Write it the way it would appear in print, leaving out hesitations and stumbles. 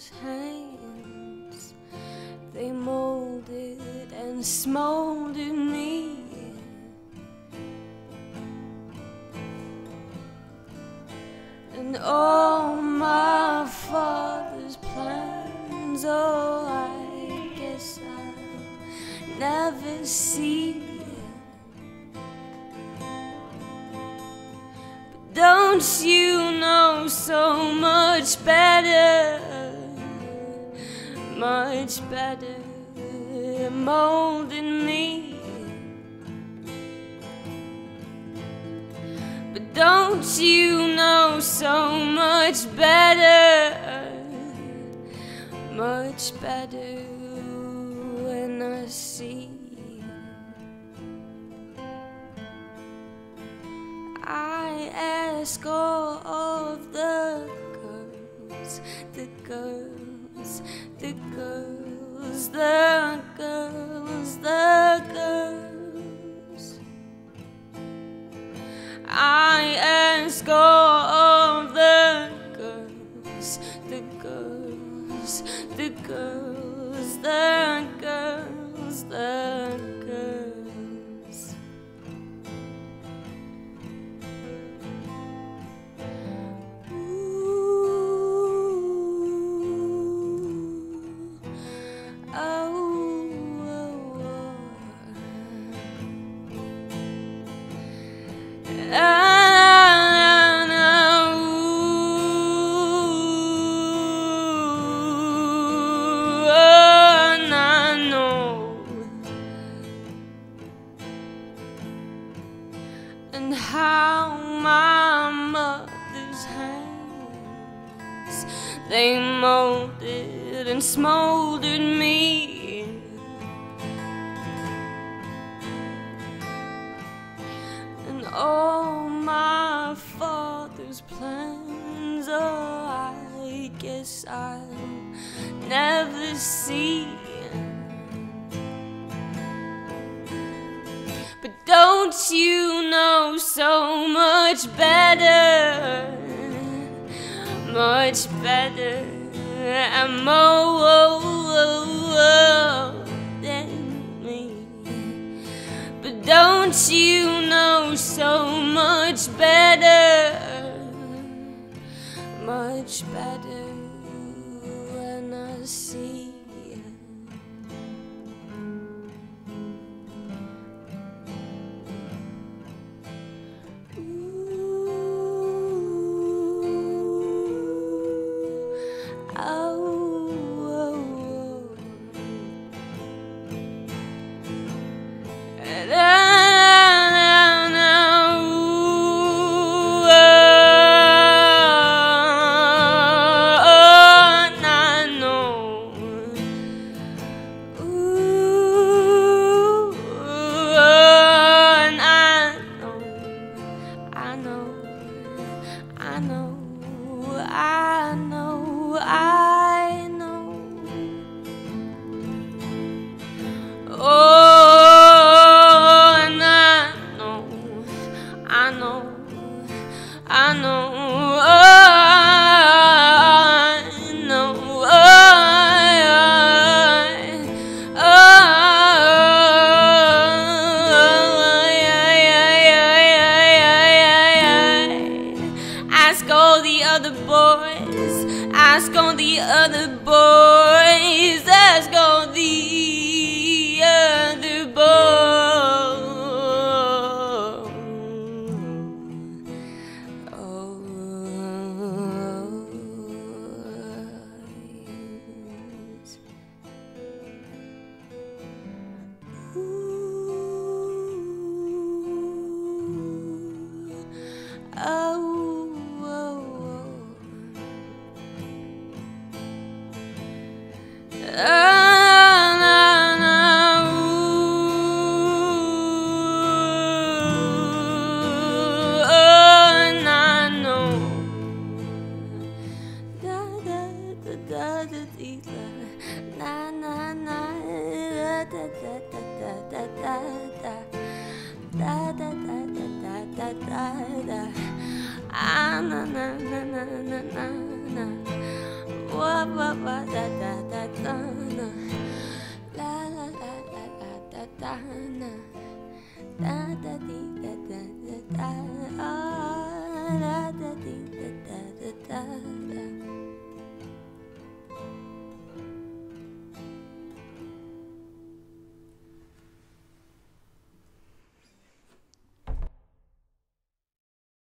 Father's hands, they molded and smoldered me. And all my Father's plans, oh, I guess I'll never see. But don't you know so much better, much better, molding me? But don't you know so much better, much better when I see? I ask all of the girls, the girls, the girls, the girls, the girls. I ask all of the girls, the girls, the girls, the girls, the girls. And how my mother's hands, they molded and smoldered me. And all my Father's plans, oh, I guess I'll never see. But don't you know so much better, much better, and more than me? But don't you know so much better, much better when I see? I know. Oh, and I know. Ask all the other boys, ask all the other boys, ask all the other boys. Wa wa wa da da da da na. La la la la la da da na. Da da dee da da da da. Ah, da da dee da